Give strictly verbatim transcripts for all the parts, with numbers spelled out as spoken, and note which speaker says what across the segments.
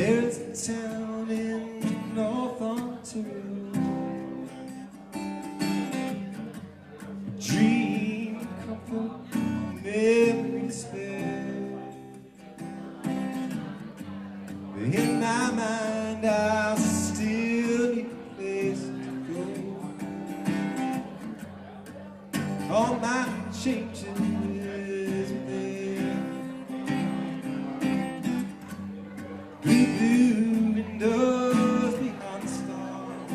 Speaker 1: There's a town in North Ontario, dream, comfort, memory, despair. In my mind I still need a place to go. All my changes are there. Blue, blue windows behind the stars,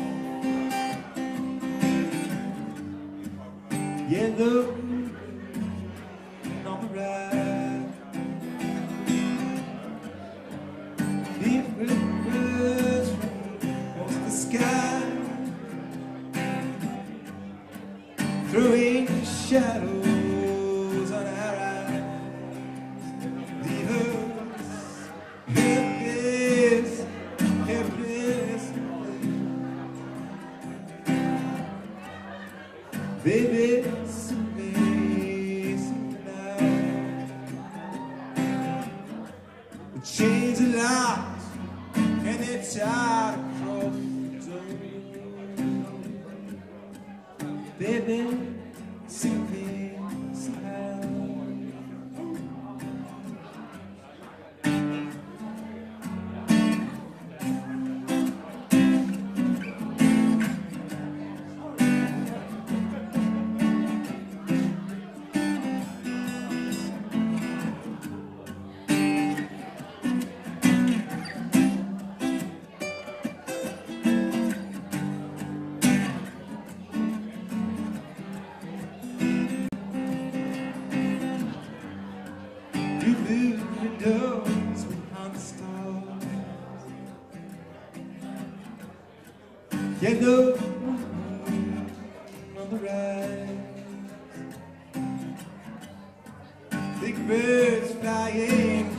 Speaker 1: yellow on the right. Big rivers across the sky, throwing shadows on our eyes. Leave us helpless, helpless, baby, someday, sometime. We change the locks and it's out across the door. Baby, sing me somehow. Blue, blue windows behind the stars, yellow on the rise. Big birds flying